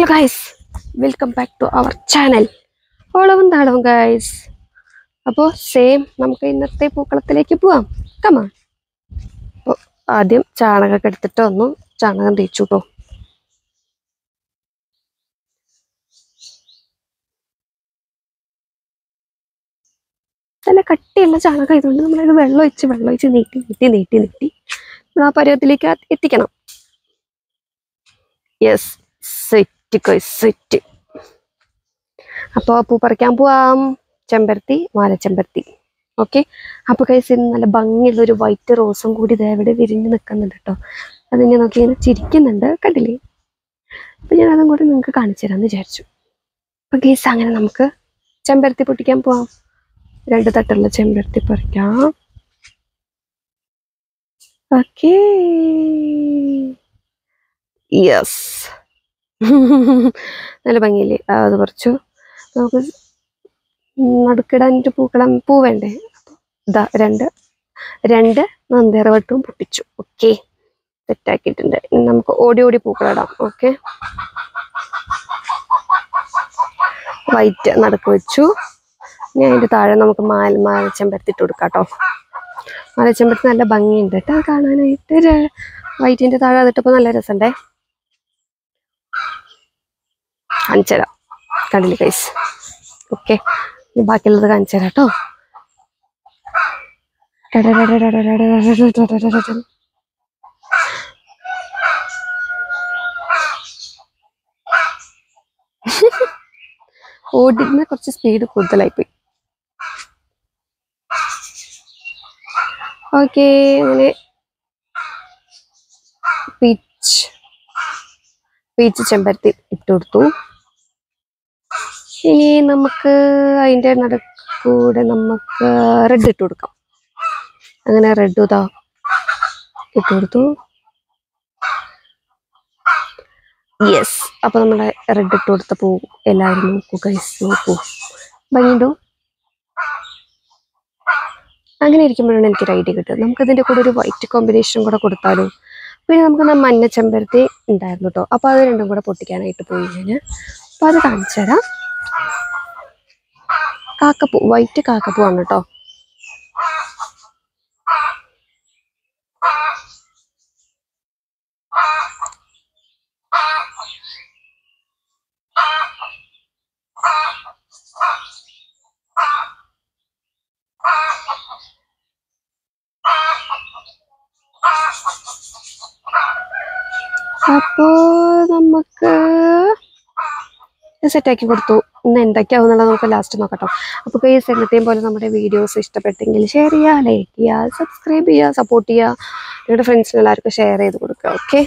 Hello guys, welcome back to our channel. ഓളവും താളവും guys. അപ്പോൾ same നമുക്ക് ഇന്നത്തെ പൂക്കളത്തിലേക്ക് പോവാം. Come on. അപ്പോൾ ആദ്യം ചാണകമൊക്കെ എടുത്തിട്ട് ഒന്ന് ചാണകം തേച്ചു കേട്ടോ. നല്ല കട്ടിയുള്ള ചാണകം ആയതുകൊണ്ട് നമ്മളത് വെള്ളമൊഴിച്ച് നീട്ടി ആ പരുവത്തിലേക്ക് എത്തിക്കണം. Yes, set. അപ്പോൾ പൂ പറിക്കാൻ പോവാം. ചെമ്പരത്തി, മാലച്ചെമ്പരത്തി. ഓക്കെ, അപ്പോൾ കൈസ് ഇന്ന് നല്ല ഭംഗിയുള്ളൊരു വൈറ്റ് റോസും കൂടി ഇതെവിടെ വിരിഞ്ഞ് നിൽക്കുന്നുണ്ട് കേട്ടോ. അതിങ്ങനെ നോക്കി ഇങ്ങനെ ചിരിക്കുന്നുണ്ട്, കണ്ടില്ലേ? അപ്പം ഞാൻ അതും കൂടി നിങ്ങൾക്ക് കാണിച്ചു തരാമെന്ന് വിചാരിച്ചു. അപ്പം കേസ് അങ്ങനെ നമുക്ക് ചെമ്പരത്തി പൊട്ടിക്കാൻ പോവാം. 2 തട്ടുള്ള ചെമ്പരത്തി പറിക്കാം. Okay, yes. നല്ല ഭംഗിയില്ലേ? അത് പറിച്ചു. നമുക്ക് നടുക്കിടാനിട്ട് പൂ വേണ്ടേ? ഇതാ രണ്ട് നന്ദേറവട്ടും പൊട്ടിച്ചു. ഓക്കെ, സെറ്റാക്കിയിട്ടുണ്ട്. ഇനി നമുക്ക് ഓടി പൂക്കളിടാം. ഓക്കെ, വൈറ്റ് നടുക്ക് വെച്ചു. ഇനി അതിൻ്റെ താഴെ നമുക്ക് മാലച്ചെമ്പരത്തി ഇട്ട് കൊടുക്കാം കേട്ടോ. മാലച്ചെമ്പരത്തി നല്ല ഭംഗിയുണ്ട് കേട്ടോ കാണാനായിട്ട്. വൈറ്റിൻ്റെ താഴെ അതിട്ടപ്പോൾ നല്ല രസമുണ്ടേ. കാണിച്ചു തരാം, കണ്ടില്ലേ ഗൈസ്? ഓക്കെ, ബാക്കിയുള്ളത് കാണിച്ചു തരാം കേട്ടോ. ഓടിക്കുന്ന കുറച്ച് സ്പീഡ് കൂടുതലായിപ്പോയി. ഓക്കെ, അങ്ങനെ പീച്ച് ചെമ്പരത്തി ഇട്ട് കൊടുത്തു. ഇനി നമുക്ക് അതിൻ്റെ നടുക്കൂടെ നമുക്ക് റെഡ് ഇട്ട് കൊടുക്കാം. അങ്ങനെ റെഡ് ഇതാ ഇട്ട് കൊടുത്തു. യെസ്, അപ്പോൾ നമ്മുടെ റെഡ് ഇട്ട് കൊടുത്ത പൂ എല്ലാവരും നോക്കൂ ഗൈസ്, നോക്കൂ, ഭംഗിയുണ്ടോ? അങ്ങനെ ഇരിക്കുമ്പോഴാണ് എനിക്കൊരു ഐഡിയ കിട്ടുക. നമുക്കിതിൻ്റെ കൂടെ ഒരു വൈറ്റ് കോമ്പിനേഷൻ കൂടെ കൊടുത്താലോ? പിന്നെ നമുക്ക് മഞ്ഞ ചെമ്പരത്തി ഉണ്ടായിരുന്നു കേട്ടോ. അപ്പോൾ അത് രണ്ടും കൂടെ പൊട്ടിക്കാനായിട്ട് പോയി ഞാൻ. അപ്പോൾ അത് കാണിച്ചു തരാം. കാക്കപ്പൂ, വൈറ്റ് കാക്കപ്പൂ ആണ് കേട്ടോ. അപ്പോൾ നമുക്ക് സെറ്റാക്കി കൊടുത്തു. ഇന്ന് എന്തൊക്കെയാവും എന്നുള്ളത് നമുക്ക് ലാസ്റ്റ് നോക്കട്ടോ. അപ്പോൾ കേസ് എന്നത്തെയും പോലെ നമ്മുടെ വീഡിയോസ് ഇഷ്ടപ്പെട്ടെങ്കിൽ ഷെയർ ചെയ്യുക, ലൈക്ക് ചെയ്യുക, സബ്സ്ക്രൈബ് ചെയ്യുക, സപ്പോർട്ട് ചെയ്യുക. നിങ്ങളുടെ ഫ്രണ്ട്സിന് എല്ലാവർക്കും ഷെയർ ചെയ്ത് കൊടുക്കുക. ഓക്കെ,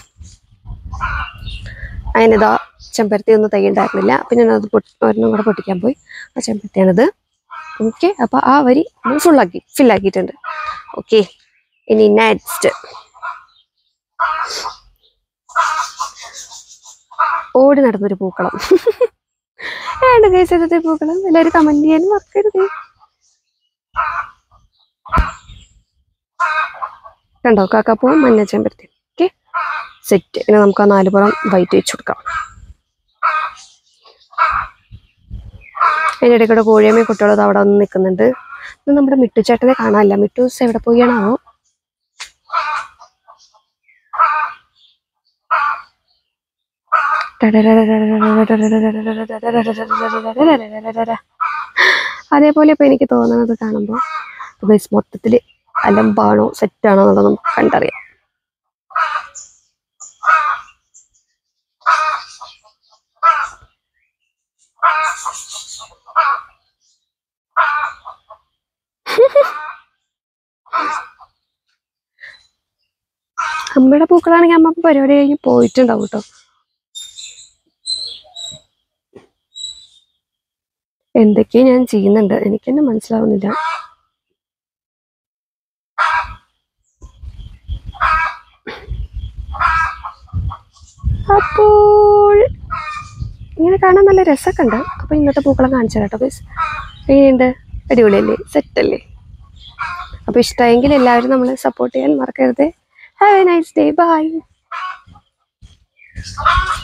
അതിനിതാ ചെമ്പരത്തി ഒന്നും തൈ ഉണ്ടായിരുന്നില്ല. പിന്നെ അത് ഒരെണ്ണം കൂടെ പൊട്ടിക്കാൻ പോയി. ആ ചെമ്പരത്തിയാണിത്. ഓക്കെ, അപ്പോൾ ആ വരി ഫില്ലാക്കിയിട്ടുണ്ട്. ഓക്കെ, ഇനി നെക്സ്റ്റ് ഓടി നടന്നൊരു പൂക്കളം. ഏണ്ട ഗൈസ് ഇന്നത്തെ പൂക്കളം? എല്ലാവരും കമന്റ് ചെയ്യാൻ മറക്കരുത്. കണ്ടോ, കാക്കാപ്പൂവും മഞ്ഞ ചെമ്പരത്തി. Okay, set. ഇനി നമുക്ക് ആ 4 പുറം വൈറ്റ് വെച്ച് കൊടുക്കാം. അതിൻ്റെ ഇടയ്ക്കൂടെ കോഴിയമ്മയും കുട്ടികളും അവിടെ വന്ന് നിൽക്കുന്നുണ്ട്. നമ്മുടെ മിട്ടു ചേട്ടനെ കാണാനില്ല. മിട്ടൂസ് എവിടെ പോയാണാവോ? അതേപോലെ ഇപ്പൊ എനിക്ക് തോന്നുന്നത് കാണുമ്പോൾ മൊത്തത്തിൽ അലമ്പാണോ സെറ്റാണോ എന്നുള്ളതും കണ്ടറിയാം. അമ്മയുടെ പൂക്കളാണെങ്കിൽ അമ്മ പരിപാടി കഴിഞ്ഞ് പോയിട്ടുണ്ടാവും കേട്ടോ. എന്തൊക്കെയോ ഞാൻ ചെയ്യുന്നുണ്ട്, എനിക്കെന്നെ മനസ്സിലാവുന്നില്ല. അപ്പോൾ ഇങ്ങനെ കാണാൻ നല്ല രസമൊക്കെ ഉണ്ട്. അപ്പോൾ ഇന്നത്തെ പൂക്കളം കാണിച്ചു തരാം കേട്ടോ ഗൈസ്. എങ്ങനെയുണ്ട്? അടിപൊളിയല്ലേ? സെറ്റല്ലേ? അപ്പോൾ ഇഷ്ടമായെങ്കിൽ എല്ലാവരും നമ്മളെ സപ്പോർട്ട് ചെയ്യാൻ മറക്കരുത്. Have a nice day. By.